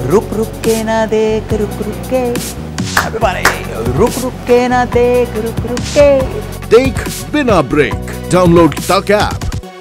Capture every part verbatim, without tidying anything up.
रुक रुक के ना देख रुक रुक के, रुक रुक के ना देख रुक रुक के, देख बिना ब्रेक। डाउनलोड तक ऐप।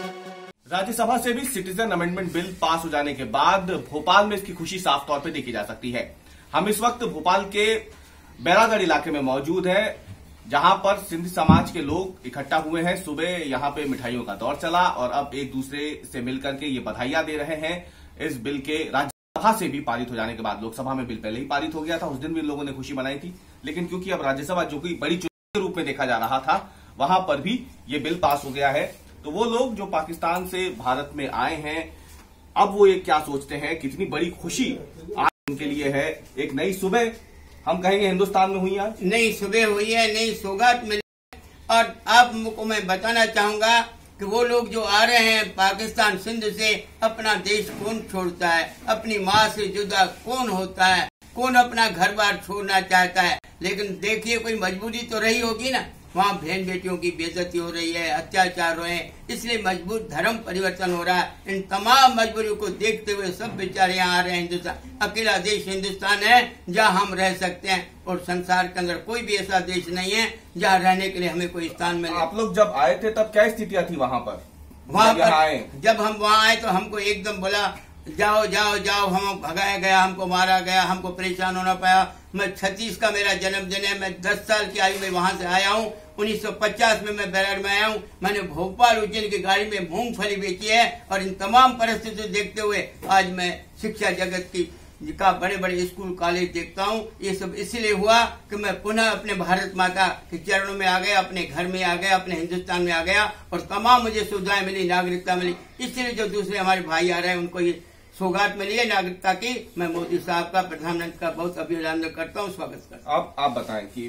राज्यसभा से भी सिटीजन अमेंडमेंट बिल पास हो जाने के बाद भोपाल में इसकी खुशी साफ तौर पे देखी जा सकती है। हम इस वक्त भोपाल के बैरागढ़ इलाके में मौजूद हैं, जहां पर सिंधी समाज के लोग इकट्ठा हुए हैं। सुबह यहां पे मिठाइयों का दौर चला और अब एक दूसरे से मिलकर के ये बधाइयां दे रहे हैं इस बिल के राज्यसभा से भी पारित हो जाने के बाद। लोकसभा में बिल पहले ही पारित हो गया था, उस दिन भी लोगों ने खुशी मनाई थी, लेकिन क्योंकि अब राज्यसभा जो कि बड़ी चुनौती के रूप में देखा जा रहा था, वहां पर भी ये बिल पास हो गया है। तो वो लोग जो पाकिस्तान से भारत में आए हैं, अब वो ये क्या सोचते हैं, कितनी बड़ी खुशी आज उनके लिए है। एक नई सुबह हम कहेंगे हिंदुस्तान में हुई, आज नई सुबह हुई है, नई सौगात मिली। और आपको मैं बताना चाहूंगा कि वो लोग जो आ रहे हैं पाकिस्तान सिंध से, अपना देश कौन छोड़ता है, अपनी माँ से जुदा कौन होता है, कौन अपना घर बार छोड़ना चाहता है। लेकिन देखिए, कोई मजबूरी तो रही होगी ना। वहाँ बहन बेटियों की बेइज्जती हो रही है, अत्याचार हो रहे हैं, इसलिए मजबूत धर्म परिवर्तन हो रहा है। इन तमाम मजबूरियों को देखते हुए सब बेचारे यहाँ आ रहे हैं। हिंदुस्तान अकेला देश हिंदुस्तान है जहाँ हम रह सकते हैं, और संसार के अंदर कोई भी ऐसा देश नहीं है जहाँ रहने के लिए हमें कोई स्थान मिले। आप लोग जब आए थे तब क्या स्थितियां थी वहां पर? वहाँ पर आए जब हम वहाँ आए तो हमको एकदम बोला जाओ जाओ जाओ, हम भगाया गया, हमको मारा गया, हमको परेशान होना पाया। मैं छत्तीस का मेरा जन्मदिन है, मैं दस साल की आयु में वहां से आया हूँ। उन्नीस सौ पचास में मैं बैरागढ़ में आया हूँ। मैंने भोपाल उज्जैन की गाड़ी में मूंगफली बेची है, और इन तमाम परिस्थितियों देखते हुए आज मैं शिक्षा जगत की का बड़े बड़े स्कूल कॉलेज देखता हूँ। ये सब इसलिए हुआ कि मैं पुनः अपने भारत माता के चरणों में आ गया, अपने घर में आ गया, अपने हिंदुस्तान में आ गया, और तमाम मुझे सुविधाएं मिली, नागरिकता मिली। इसलिए जो दूसरे हमारे भाई आ रहे हैं उनको ये सौगात मिली है नागरिकता की। मैं मोदी साहब का, प्रधानमंत्री का बहुत अभिनंदन करता हूँ, स्वागत करता हूँ। अब आप बताएं कि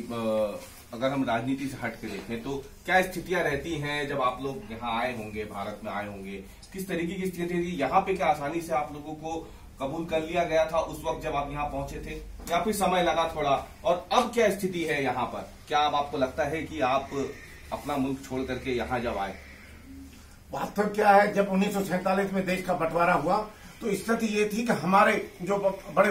अगर हम राजनीति से हट के देखें तो क्या स्थितियां रहती हैं जब आप लोग यहाँ आए होंगे, भारत में आए होंगे, किस तरीके की स्थिति थी यहाँ पे? क्या आसानी से आप लोगों को कबूल कर लिया गया था उस वक्त जब आप यहाँ पहुंचे थे, या फिर समय लगा थोड़ा? और अब क्या स्थिति है यहाँ पर? क्या अब आपको लगता है कि आप अपना मुल्क छोड़ करके यहाँ जब आए? बात तो क्या है, जब उन्नीस सौ सैंतालीस में देश का बंटवारा हुआ तो स्थिति ये थी कि हमारे जो बड़े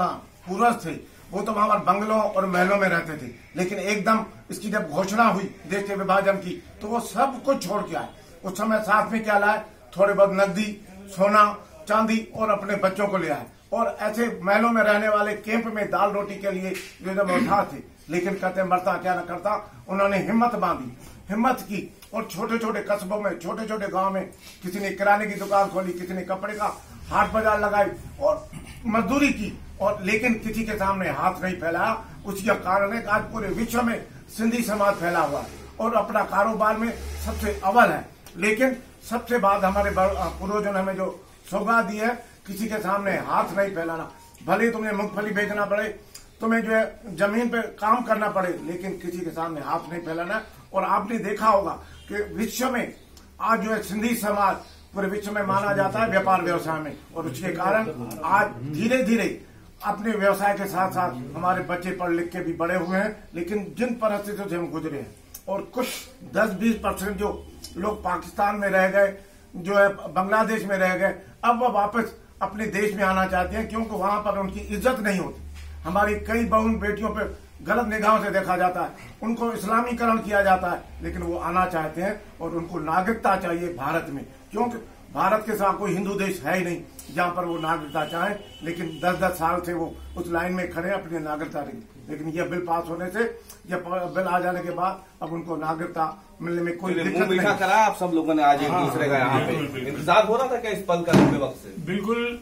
पूर्वज थे वो तो हमारे बंगलों और महलों में रहते थे, लेकिन एकदम इसकी जब घोषणा हुई देश के विभाजन की तो वो सब कुछ छोड़ के आए। उस समय साथ में क्या लाए? थोड़े बहुत नकदी, सोना, चांदी, और अपने बच्चों को ले आए। और ऐसे महलों में रहने वाले कैंप में दाल रोटी के लिए जो जब उठा थे, लेकिन कहते मरता क्या न करता, उन्होंने हिम्मत बांधी, हिम्मत की, और छोटे छोटे कस्बों में, छोटे छोटे गांव में किसी ने किराने की दुकान खोली, किसी ने कपड़े का हाट बाजार लगाई और मजदूरी की, और लेकिन किसी के सामने हाथ नहीं फैलाया। उसका कारण है कि आज पूरे विश्व में सिंधी समाज फैला हुआ है और अपना कारोबार में सबसे अव्वल है। लेकिन सबसे बाद हमारे पूर्वजों ने हमें जो सौगात दी है, किसी के सामने हाथ नहीं फैलाना। भले तुम्हें मूंगफली बेचना पड़े, तुम्हें जो है जमीन पे काम करना पड़े, लेकिन किसी के सामने हाथ नहीं फैलाना। और आपने देखा होगा कि विश्व में आज जो है सिंधी समाज पूरे विश्व में माना जाता है व्यापार व्यवसाय में, और उसके कारण आज धीरे धीरे अपने व्यवसाय के साथ साथ हमारे बच्चे पढ़ लिख के भी बड़े हुए हैं। लेकिन जिन परिस्थितियों से हम गुजरे हैं, और कुछ दस बीस परसेंट जो लोग पाकिस्तान में रह गए, जो है बांग्लादेश में रह गए, अब वो वापस अपने देश में आना चाहते हैं, क्योंकि वहां पर उनकी इज्जत नहीं होती। हमारी कई बहन बेटियों पर गलत निगाहों से देखा जाता है, उनको इस्लामीकरण किया जाता है, लेकिन वो आना चाहते हैं और उनको नागरिकता चाहिए भारत में, क्योंकि भारत के साथ कोई हिंदू देश है ही नहीं जहां पर वो नागरिकता चाहे। लेकिन दस दस साल से वो उस लाइन में खड़े अपनी नागरिकता रही, लेकिन यह बिल पास होने से, यह बिल आ जाने के बाद अब उनको नागरिकता मिलने में कोई दिक्कत नहीं करा। आप सब लोगों ने आज एक दूसरे का यहाँ पे इंतजार हो रहा था क्या इस पल का लंबे वक्त से? बिल्कुल,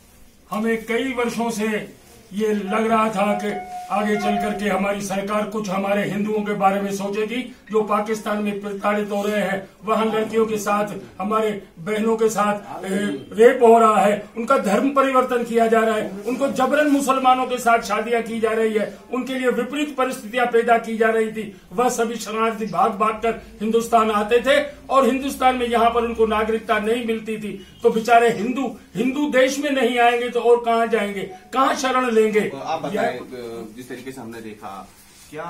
हमें कई वर्षों से ये लग रहा था कि आगे चल करके हमारी सरकार कुछ हमारे हिंदुओं के बारे में सोचेगी जो पाकिस्तान में प्रताड़ित हो रहे हैं, वहां लड़कियों के साथ, हमारे बहनों के साथ रेप हो रहा है, उनका धर्म परिवर्तन किया जा रहा है, उनको जबरन मुसलमानों के साथ शादियां की जा रही है, उनके लिए विपरीत परिस्थितियां पैदा की जा रही थी। वह सभी शरणार्थी भाग भाग कर हिंदुस्तान आते थे, और हिंदुस्तान में यहाँ पर उनको नागरिकता नहीं मिलती थी। तो बेचारे हिंदू हिंदू देश में नहीं आएंगे तो और कहाँ जाएंगे, कहाँ शरण लेंगे? तो आप बताएं, जिस तरीके से हमने देखा, क्या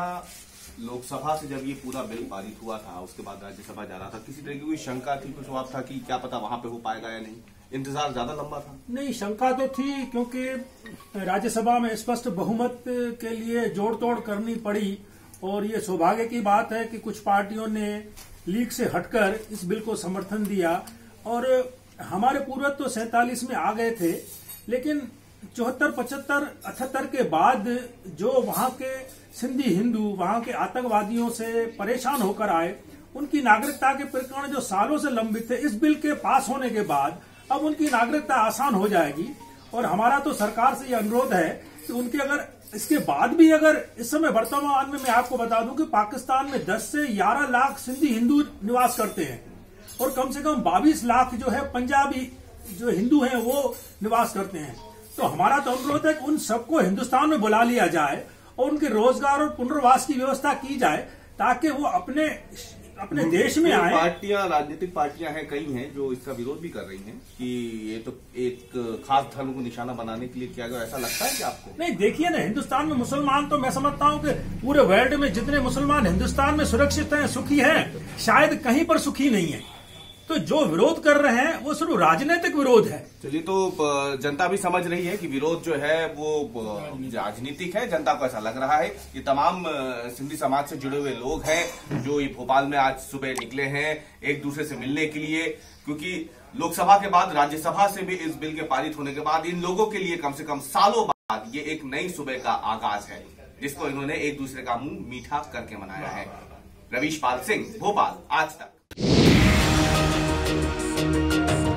लोकसभा से जब ये पूरा बिल पारित हुआ था, उसके बाद राज्यसभा जा रहा था, किसी तरह की कोई शंका थी, कुछ बात था कि क्या पता वहां पे हो पाएगा या नहीं? इंतजार ज्यादा लंबा था? नहीं, शंका तो थी, क्योंकि राज्यसभा में स्पष्ट बहुमत के लिए जोड़ तोड़ करनी पड़ी। और ये सौभाग्य की बात है कि कुछ पार्टियों ने लीक से हटकर इस बिल को समर्थन दिया। और हमारे पूर्वज तो सैंतालीस में आ गए थे, लेकिन चौहत्तर पचहत्तर अठहत्तर के बाद जो वहां के सिंधी हिंदू वहां के आतंकवादियों से परेशान होकर आए, उनकी नागरिकता के प्रकरण जो सालों से लंबित थे, इस बिल के पास होने के बाद अब उनकी नागरिकता आसान हो जाएगी। और हमारा तो सरकार से यह अनुरोध है कि उनके अगर इसके बाद भी अगर इस समय वर्तमान में मैं आपको बता दूं कि पाकिस्तान में दस से ग्यारह लाख सिंधी हिंदू निवास करते हैं और कम से कम बाईस लाख जो है पंजाबी जो हिंदू हैं वो निवास करते हैं। तो हमारा तो अनुरोध है कि उन सबको हिंदुस्तान में बुला लिया जाए और उनके रोजगार और पुनर्वास की व्यवस्था की जाए, ताकि वो अपने अपने देश में आए। पार्टियां, राजनीतिक पार्टियां हैं, कई हैं जो इसका विरोध भी कर रही हैं कि ये तो एक खास धर्म को निशाना बनाने के लिए किया गया। ऐसा लगता है कि आपको? नहीं, देखिए ना, हिंदुस्तान में मुसलमान तो मैं समझता हूं कि पूरे वर्ल्ड में जितने मुसलमान हिंदुस्तान में सुरक्षित हैं, सुखी हैं, शायद कहीं पर सुखी नहीं है। तो जो विरोध कर रहे हैं वो सिर्फ राजनीतिक विरोध है। चलिए, तो जनता भी समझ रही है कि विरोध जो है वो राजनीतिक है। जनता को ऐसा लग रहा है। ये तमाम सिंधी समाज से जुड़े हुए लोग हैं जो ये भोपाल में आज सुबह निकले हैं एक दूसरे से मिलने के लिए, क्योंकि लोकसभा के बाद राज्यसभा से भी इस बिल के पारित होने के बाद इन लोगों के लिए कम से कम सालों बाद ये एक नई सुबह का आगाज है, जिसको इन्होंने एक दूसरे का मुंह मीठा करके मनाया है। रवीश पाल सिंह, भोपाल, आज तक।